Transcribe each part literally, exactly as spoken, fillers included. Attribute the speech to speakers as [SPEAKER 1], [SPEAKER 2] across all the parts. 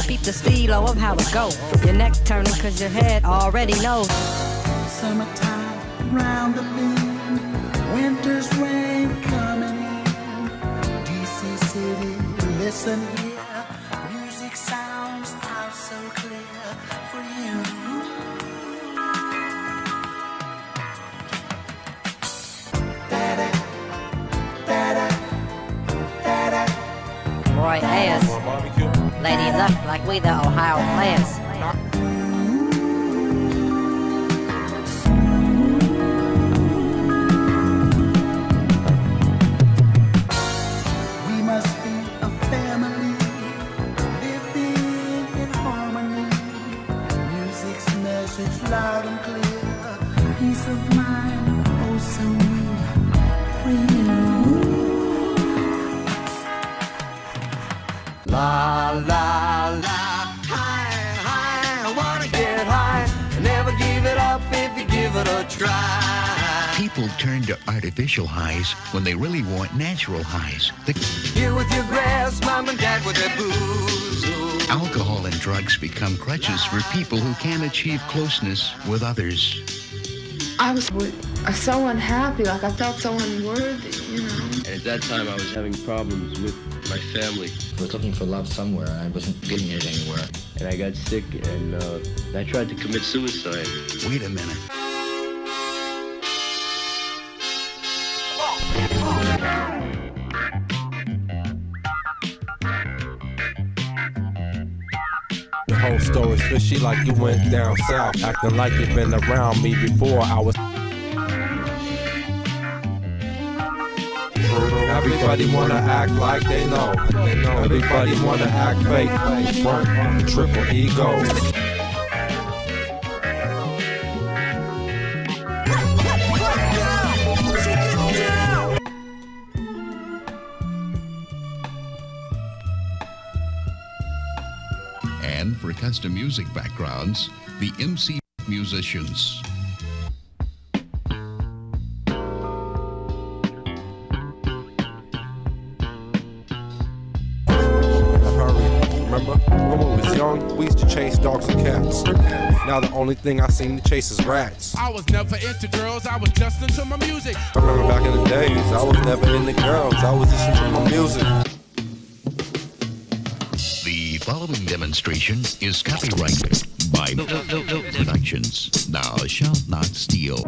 [SPEAKER 1] Peep the stilo of how it go. Your neck turning cause your head already knows.
[SPEAKER 2] Summertime round the bend, winter's rain coming in. D C City, listen here, music sounds out so clear for you. Da-da, da-da, da-da.
[SPEAKER 1] Roy Ayers, Lady Luck, like we the Ohio players.
[SPEAKER 2] We must be a family, living in harmony. Music's message loud and clear. Peace of mind, oh so near for you.
[SPEAKER 3] La la la, high, high, I wanna get high. Never give it up if you give it a try.
[SPEAKER 4] People turn to artificial highs when they really want natural highs. The
[SPEAKER 3] You with your grass, mom and dad with their booze.
[SPEAKER 4] alcohol and drugs become crutches for people who can't achieve closeness with others.
[SPEAKER 5] I was so unhappy, like I felt so unworthy, you know.
[SPEAKER 6] And at that time I was having problems with my family.
[SPEAKER 7] I was looking for love somewhere, and I wasn't getting it anywhere.
[SPEAKER 6] And I got sick, and uh, I tried to commit suicide.
[SPEAKER 4] Wait a minute.
[SPEAKER 8] The whole story's fishy like you went down south, acting like you've been around me before. I was. Everybody wanna act like they know. They know. Everybody wanna act fake, front, triple ego.
[SPEAKER 4] And for custom music backgrounds, the M C musicians.
[SPEAKER 8] Remember, when we was young, we used to chase dogs and cats. Now the only thing I seem to chase is rats.
[SPEAKER 9] I was never into girls, I was just into my music.
[SPEAKER 8] I remember back in the days, I was never into girls, I was just into my music.
[SPEAKER 4] The following demonstration is copyrighted by Productions. Thou shalt not steal.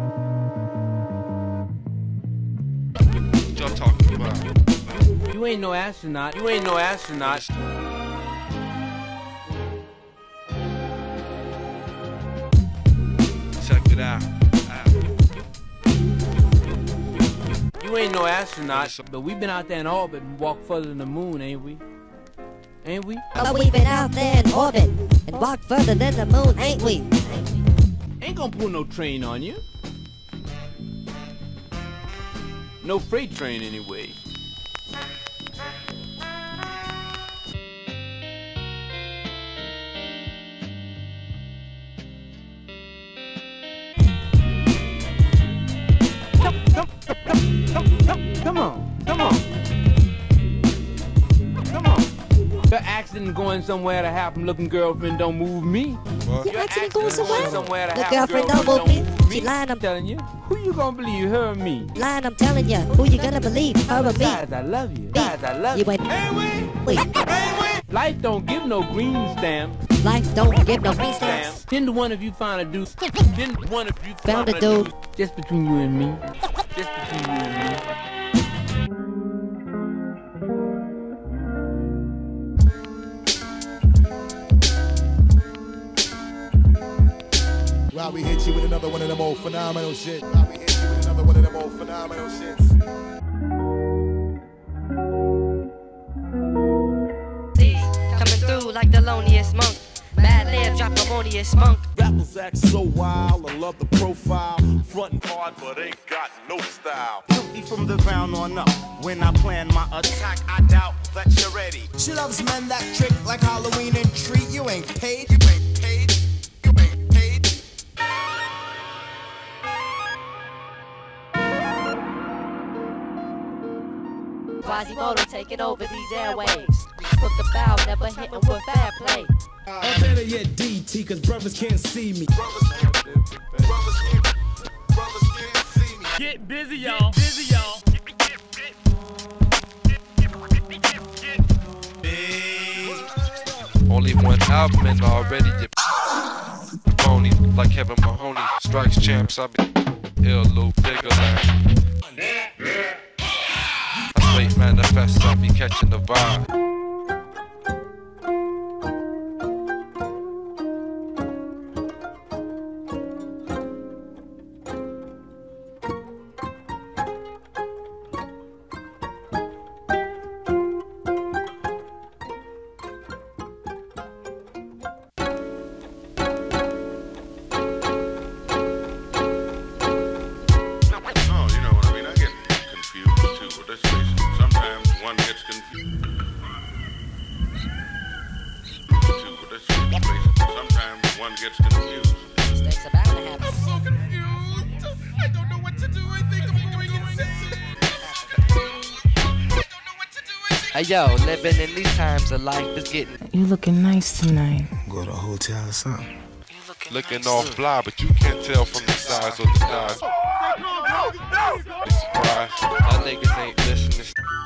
[SPEAKER 9] What y'all talking about?
[SPEAKER 10] You ain't no astronaut. You ain't no astronaut.
[SPEAKER 9] Check it out.
[SPEAKER 10] You ain't no astronaut, but we've been out there in orbit and walked further than the moon, ain't we? Ain't we?
[SPEAKER 1] But we've been out there in orbit and walked further than the moon, ain't we?
[SPEAKER 10] Ain't gonna pull no train on you. No freight train anyway. Come on, come on. Come on. Your accident going somewhere to happen looking girlfriend don't move me.
[SPEAKER 1] What? Your accident going somewhere?
[SPEAKER 10] somewhere to
[SPEAKER 1] The
[SPEAKER 10] happen
[SPEAKER 1] girlfriend don't move me. She lying, I'm
[SPEAKER 10] telling you. Who you gonna believe, her or me?
[SPEAKER 1] lying, I'm telling you. Who you gonna believe, her or me?
[SPEAKER 10] Besides, I love you. Besides, I love you.
[SPEAKER 1] You ain't.
[SPEAKER 10] Hey, wait.
[SPEAKER 1] Wait.
[SPEAKER 10] Hey, wait. Life don't give no green stamp.
[SPEAKER 1] Life don't give no green stamps.
[SPEAKER 10] Didn't one of you find a dude? Didn't one of you
[SPEAKER 1] Found
[SPEAKER 10] find
[SPEAKER 1] a dude.
[SPEAKER 10] Just between you and me. Just between you and me.
[SPEAKER 11] While we hit you with another one of them old phenomenal shit. While we hit you with another one of them old phenomenal shits.
[SPEAKER 1] See, coming through like the loneliest monk. Bad live, drop harmonious spunk.
[SPEAKER 9] Rappers act so wild, I love the profile. Frontin' hard, but ain't got no style.
[SPEAKER 2] Filthy from the ground on up. When I plan my attack, I doubt that you're ready. She loves men that trick like Halloween and treat. You ain't paid, you ain't paid, you ain't paid.
[SPEAKER 1] Quasimoto taking over these airwaves. Look the bow, never hitting with fair play.
[SPEAKER 12] Or better yet, D T, cause brothers can't see me.
[SPEAKER 13] Get busy, y'all. Get busy, y'all.
[SPEAKER 8] Only one album and already you phony. Like Kevin Mahoney, strikes champs, I be ill, little bigger than. I straight manifest, I be catching the vibe.
[SPEAKER 1] Hey yo, living in these times of life is getting.
[SPEAKER 14] You looking nice tonight.
[SPEAKER 11] Go to a hotel or something.
[SPEAKER 8] Looking, looking all fly, but you can't tell from the size of the thighs. Be surprised, my niggas ain't listening.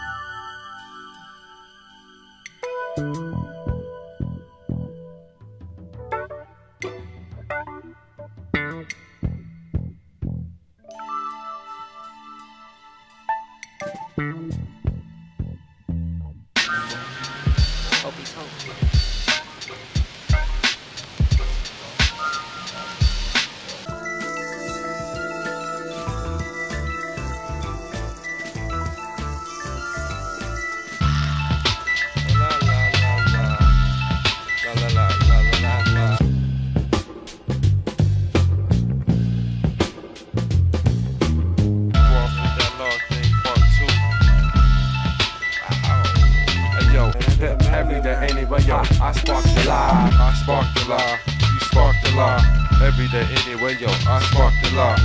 [SPEAKER 8] Every day anyway, yo, I Sparkdala, I Sparkdala, you Sparkdala. Every day anyway, yo, I Sparkdala.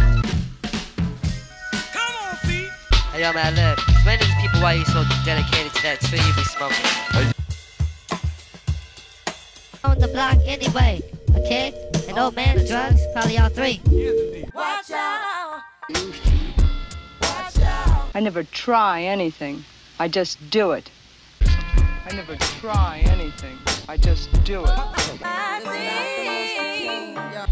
[SPEAKER 13] Come on, feet.
[SPEAKER 1] Hey yo, man, look, explain to these people why you so dedicated to that tree you be smoking.
[SPEAKER 8] Hey.
[SPEAKER 1] On the block anyway, a kid, an old man, and drugs, probably all three.
[SPEAKER 13] Watch out.
[SPEAKER 15] I never try anything, I just do it. I never try anything, I just do it.